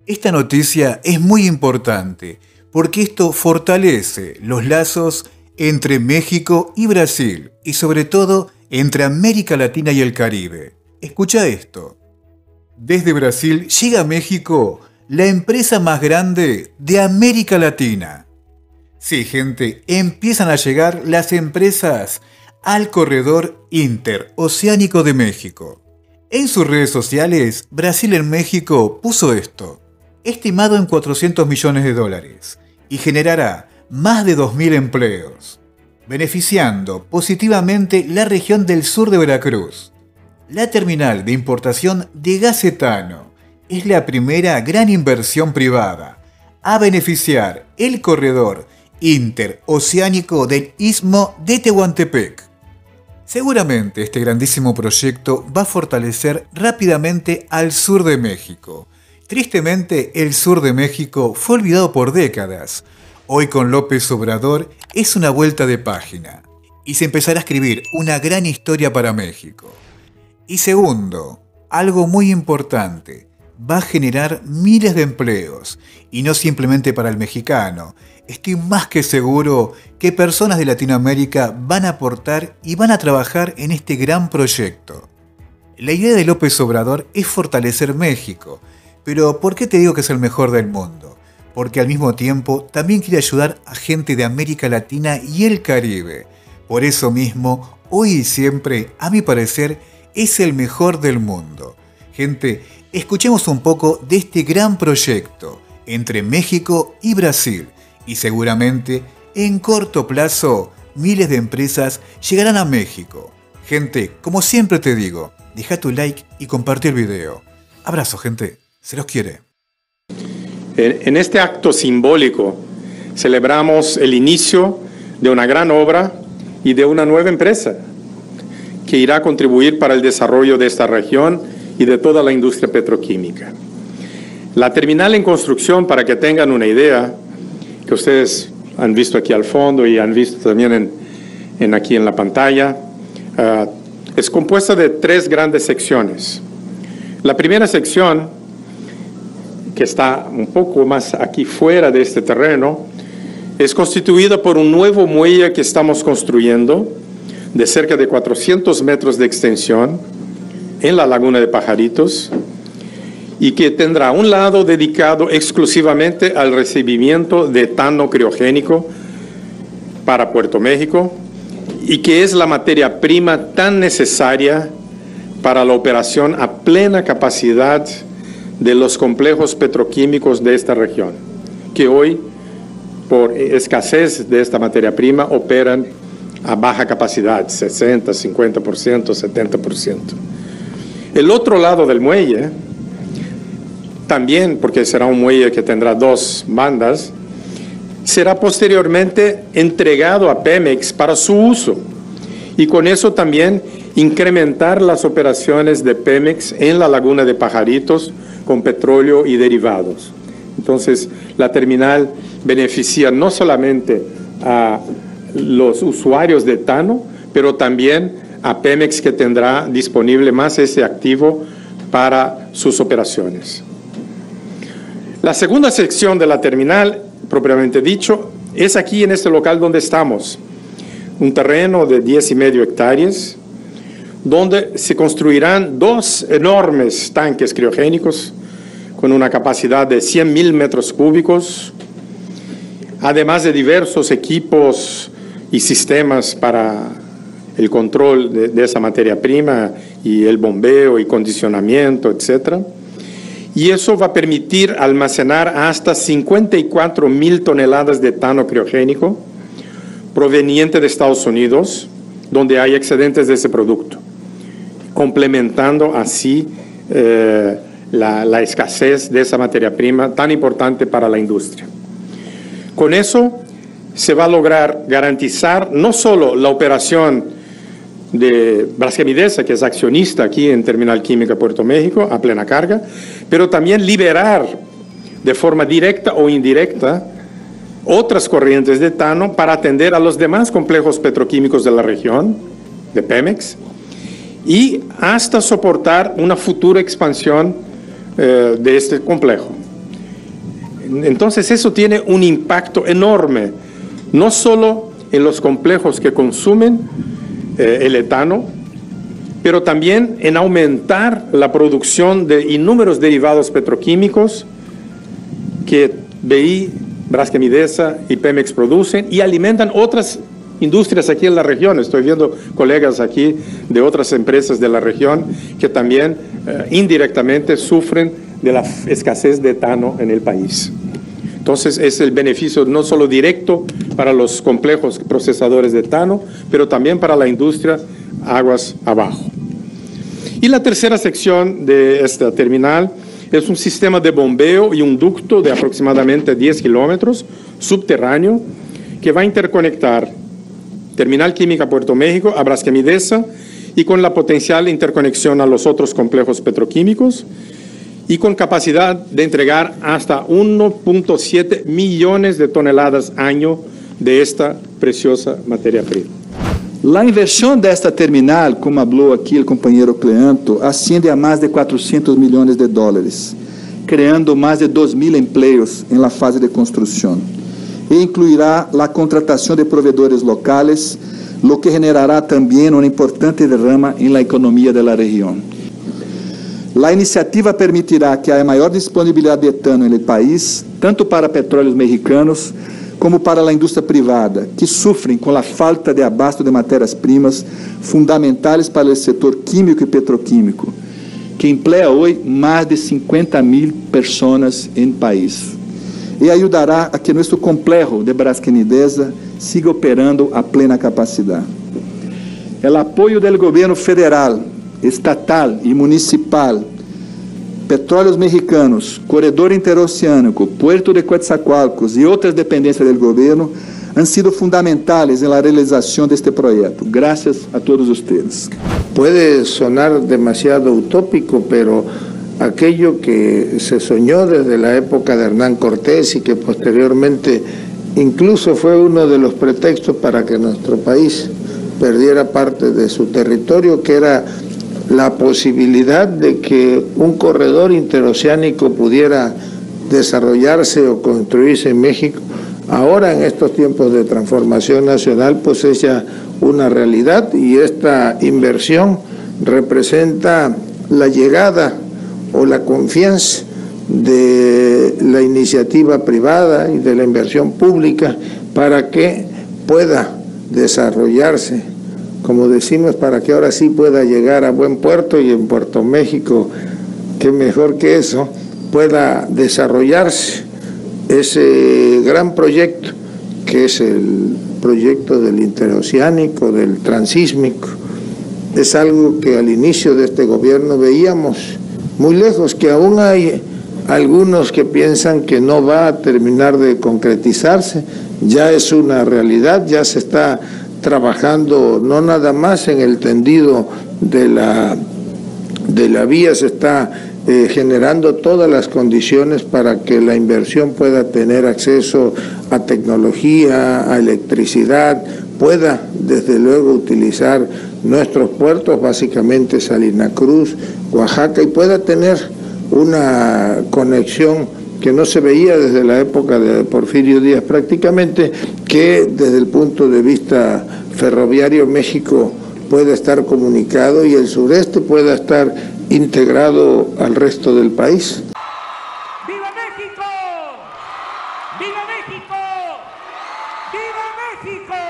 Esta noticia es muy importante porque esto fortalece los lazos entre México y Brasil y sobre todo entre América Latina y el Caribe. Escucha esto. Desde Brasil llega a México la empresa más grande de América Latina. Sí, gente, empiezan a llegar las empresas al corredor interoceánico de México. En sus redes sociales, Brasil en México puso esto, estimado en $400 millones, y generará más de 2.000 empleos, beneficiando positivamente la región del sur de Veracruz. La terminal de importación de gas etano es la primera gran inversión privada a beneficiar el corredor interoceánico del Istmo de Tehuantepec. Seguramente este grandísimo proyecto va a fortalecer rápidamente al sur de México. Tristemente, el sur de México fue olvidado por décadas. Hoy con López Obrador es una vuelta de página y se empezará a escribir una gran historia para México. Y segundo, algo muy importante, va a generar miles de empleos y no simplemente para el mexicano. Estoy más que seguro que personas de Latinoamérica van a aportar y van a trabajar en este gran proyecto. La idea de López Obrador es fortalecer México, pero ¿por qué te digo que es el mejor del mundo? Porque al mismo tiempo también quiere ayudar a gente de América Latina y el Caribe. Por eso mismo, hoy y siempre, a mi parecer, es el mejor del mundo. Gente, escuchemos un poco de este gran proyecto entre México y Brasil y seguramente en corto plazo miles de empresas llegarán a México. Gente, como siempre te digo, deja tu like y comparte el video. Abrazo, gente. Se los quiere. En este acto simbólico celebramos el inicio de una gran obra y de una nueva empresa que irá a contribuir para el desarrollo de esta región y de toda la industria petroquímica. La terminal en construcción, para que tengan una idea, que ustedes han visto aquí al fondo y han visto también aquí en la pantalla, es compuesta de 3 grandes secciones. La primera sección, que está un poco más aquí fuera de este terreno, es constituida por un nuevo muelle que estamos construyendo de cerca de 400 metros de extensión en la laguna de Pajaritos y que tendrá un lado dedicado exclusivamente al recibimiento de etano criogénico para Puerto México y que es la materia prima tan necesaria para la operación a plena capacidad de los complejos petroquímicos de esta región, que hoy, por escasez de esta materia prima, operan a baja capacidad, 60, 50%, 70%. El otro lado del muelle, también porque será un muelle que tendrá 2 bandas, será posteriormente entregado a Pemex para su uso y con eso también incrementar las operaciones de Pemex en la laguna de Pajaritos con petróleo y derivados. Entonces, la terminal beneficia no solamente a los usuarios de etano, pero también a Pemex, que tendrá disponible más ese activo para sus operaciones. La segunda sección de la terminal, propiamente dicho, es aquí en este local donde estamos, un terreno de 10,5 hectáreas, donde se construirán 2 enormes tanques criogénicos con una capacidad de 100,000 metros cúbicos, además de diversos equipos y sistemas para el control de esa materia prima y el bombeo y condicionamiento, etc. Y eso va a permitir almacenar hasta 54,000 toneladas de etano criogénico proveniente de Estados Unidos, donde hay excedentes de ese producto, complementando así la escasez de esa materia prima tan importante para la industria. Con eso se va a lograr garantizar no solo la operación de Braskem Idesa, que es accionista aquí en Terminal Química Puerto México, a plena carga, pero también liberar de forma directa o indirecta otras corrientes de etano para atender a los demás complejos petroquímicos de la región, de Pemex, y hasta soportar una futura expansión de este complejo. Entonces eso tiene un impacto enorme, no solo en los complejos que consumen el etano, pero también en aumentar la producción de innumerables derivados petroquímicos que BI, Braskem Idesa y Pemex producen y alimentan otras industrias aquí en la región. Estoy viendo colegas aquí de otras empresas de la región que también indirectamente sufren de la escasez de etano en el país. Entonces es el beneficio no solo directo para los complejos procesadores de etano, pero también para la industria aguas abajo. Y la tercera sección de esta terminal es un sistema de bombeo y un ducto de aproximadamente 10 kilómetros subterráneo que va a interconectar Terminal Química Puerto México a Braskem Idesa y con la potencial interconexión a los otros complejos petroquímicos y con capacidad de entregar hasta 1.7 millones de toneladas año de esta preciosa materia prima. A inversão desta terminal, como falou aqui o companheiro Cleanto, asciende a mais de 400 milhões de dólares, criando mais de 2.000 empleos em la fase de construção. E incluirá a contratação de provedores locais, lo que generará também uma importante derrama em la economia da região. A iniciativa permitirá que haya maior disponibilidade de etano no país, tanto para petróleos mexicanos como para a indústria privada, que sofrem com a falta de abasto de matérias-primas fundamentais para o setor químico e petroquímico, que emplea hoje mais de 50.000 pessoas no país. E ajudará a que nosso complexo de Braskem Idesa siga operando a plena capacidade. O apoio do governo federal, estatal e municipal, Petróleos Mexicanos, Corredor Interoceânico, Puerto de Coatzacoalcos e outras dependências do governo han sido fundamentales en la realización de este proyecto. Gracias a todos ustedes. Puede sonar demasiado utópico, pero aquello que se soñó desde la época de Hernán Cortés y que posteriormente incluso fue uno de los pretextos para que nuestro país perdiera parte de su territorio, que era la posibilidad de que un corredor interoceánico pudiera desarrollarse o construirse en México. Ahora, en estos tiempos de transformación nacional, pues es ya una realidad, y esta inversión representa la llegada o la confianza de la iniciativa privada y de la inversión pública para que pueda desarrollarse, como decimos, para que ahora sí pueda llegar a buen puerto, y en Puerto México, qué mejor que eso, pueda desarrollarse ese gran proyecto que es el proyecto del interoceánico, del transísmico. Es algo que al inicio de este gobierno veíamos muy lejos, que aún hay algunos que piensan que no va a terminar de concretizarse. Ya es una realidad, ya se está trabajando no nada más en el tendido de la vía, se está generando todas las condiciones para que la inversión pueda tener acceso a tecnología, a electricidad, pueda desde luego utilizar nuestros puertos, básicamente Salina Cruz, Oaxaca, y pueda tener una conexión que no se veía desde la época de Porfirio Díaz prácticamente, que desde el punto de vista ferroviario México pueda estar comunicado y el sureste pueda estar integrado al resto del país. ¡Viva México! ¡Viva México! ¡Viva México!